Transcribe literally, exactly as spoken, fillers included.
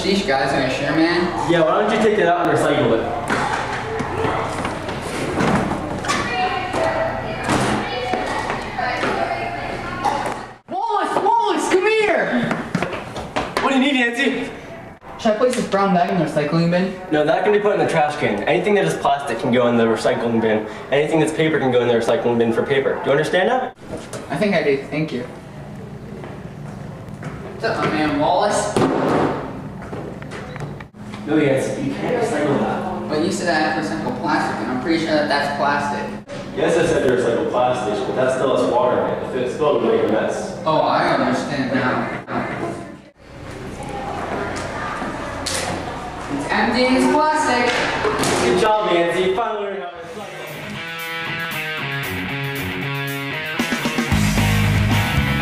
Sheesh, guys, are you sure, man? Yeah, why don't you take that out and recycle it? Wallace, Wallace, come here! What do you need, Yancy? Should I place this brown bag in the recycling bin? No, that can be put in the trash can. Anything that is plastic can go in the recycling bin. Anything that's paper can go in the recycling bin for paper. Do you understand that? I think I do, thank you. What's up, my man, Wallace? No, Yancy, you can't recycle that. But you said I have to recycle plastic, and I'm pretty sure that that's plastic. Yes, I said to recycle plastic, but that still has water in it. If it spilled, it would make a mess. Oh, I understand now. It's empty, it's plastic. Good job, Yancy.